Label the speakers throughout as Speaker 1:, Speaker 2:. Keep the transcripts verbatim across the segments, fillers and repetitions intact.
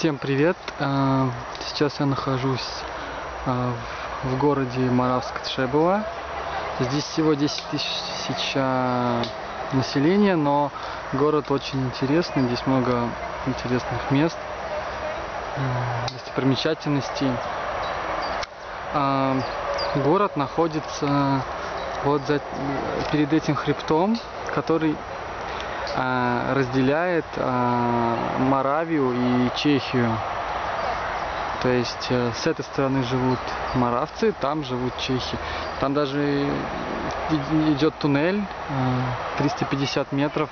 Speaker 1: Всем привет! Сейчас я нахожусь в городе Моравск-Тшебово. Здесь всего десять тысяч населения, но город очень интересный. Здесь много интересных мест, достопримечательностей. Город находится вот за, перед этим хребтом, который разделяет Моравию и Чехию. То есть с этой стороны живут моравцы, там живут чехи. Там даже идет туннель триста пятьдесят метров,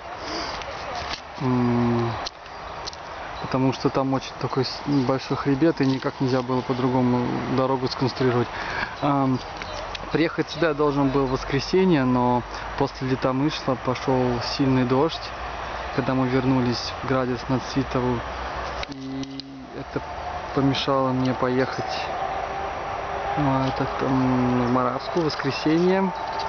Speaker 1: потому что там очень такой большой хребет, и никак нельзя было по-другому дорогу сконструировать. Приехать сюда я должен был в воскресенье, но после Летомышла пошел сильный дождь, когда мы вернулись в Градец на Цвитову, и это помешало мне поехать ну, это, там, в Моравску в воскресенье.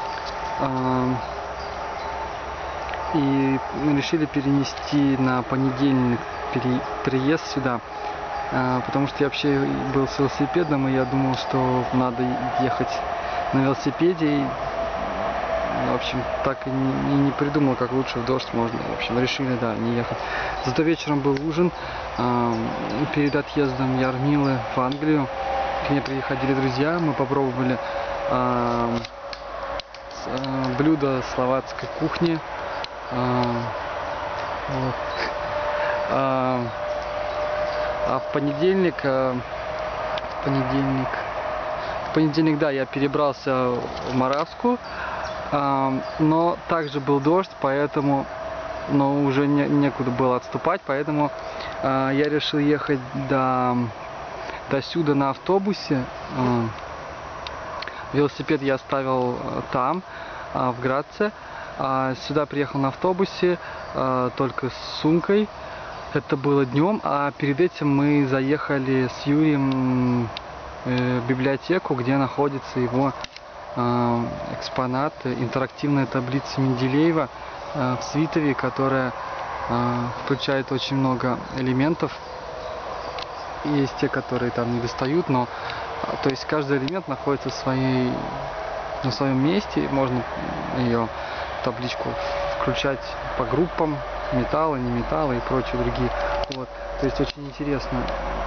Speaker 1: И мы решили перенести на понедельник приезд сюда, потому что я вообще был с велосипедом, и я думал, что надо ехать на велосипеде. И, в общем, так и не, не придумал, как лучше в дождь можно. В общем, решили, да, не ехать. Зато вечером был ужин э, перед отъездом Ярмилы в Англию. К ней приходили друзья, мы попробовали э, с, э, блюда словацкой кухни. Э, вот. э, а в понедельник, э, в понедельник В понедельник, да, я перебрался в Моравску, э, но также был дождь, поэтому, но уже не, некуда было отступать, поэтому э, я решил ехать до, до сюда на автобусе. Э, велосипед я оставил там, э, в Градце, а сюда приехал на автобусе, э, только с сумкой. Это было днем, а перед этим мы заехали с Юрием в библиотеку, где находится его э, экспонат, интерактивная таблица Менделеева э, в Цвитове, которая э, включает очень много элементов. Есть те, которые там не достают, но э, то есть каждый элемент находится в своей, на своем месте, можно ее табличку включать по группам, металлы, не металлы и прочие другие. Вот. То есть очень интересно.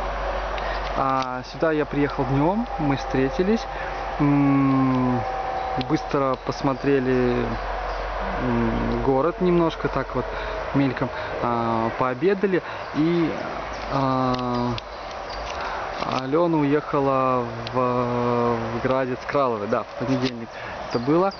Speaker 1: А сюда я приехал днем, мы встретились, быстро посмотрели город немножко, так вот мельком, пообедали, и Алена уехала в, в Градец Кралове, да, в понедельник это было.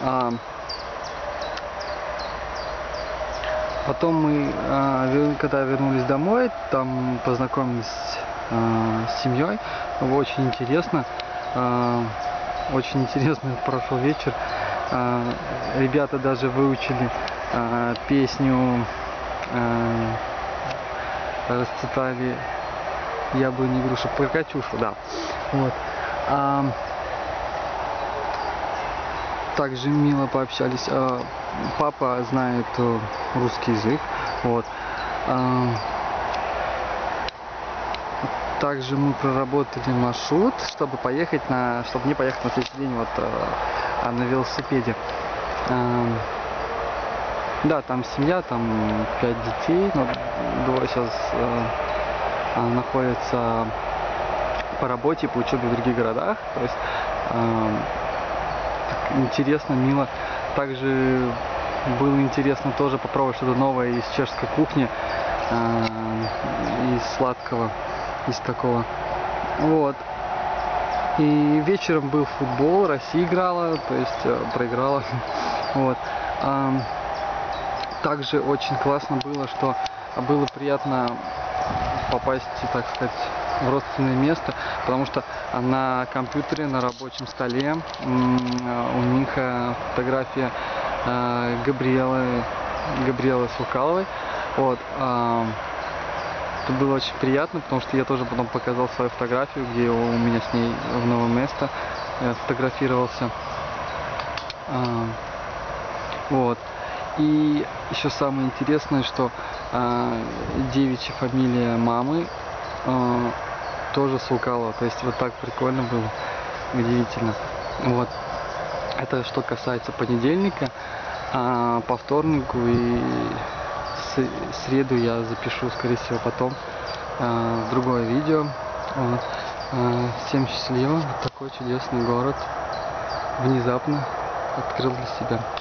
Speaker 1: Потом мы, когда вернулись домой, там познакомились с семьей, очень интересно, очень интересно прошел вечер. Ребята даже выучили песню, расцветали яблони, груши, про Катюшу, да. Вот. Также мило пообщались. Папа знает русский язык, вот. Также мы проработали маршрут, чтобы поехать на, чтобы не поехать на следующий день вот а, на велосипеде. А, да, там семья, там пять детей, но двое сейчас а, находятся по работе, по учебе в других городах. То есть а, интересно, мило. Также было интересно тоже попробовать что-то новое из чешской кухни, а, из сладкого. Из такого. Вот. И вечером был футбол, Россия играла, то есть э, проиграла. Вот. А, также очень классно было, что было приятно попасть, так сказать, в родственное место, потому что на компьютере, на рабочем столе у них фотография э, Габриэлы, Габриэлы Сукаловой. Вот. А, Это было очень приятно, потому что я тоже потом показал свою фотографию, где у меня с ней в новое место сфотографировался. А, вот. И еще самое интересное, что а, девичья фамилия мамы э, тоже с Вулкала. То есть вот так прикольно было, удивительно. Вот. Это что касается понедельника. А по вторнику и среду я запишу, скорее всего, потом э, другое видео. Вот. Э, всем счастливо. Вот такой чудесный город внезапно открыл для себя.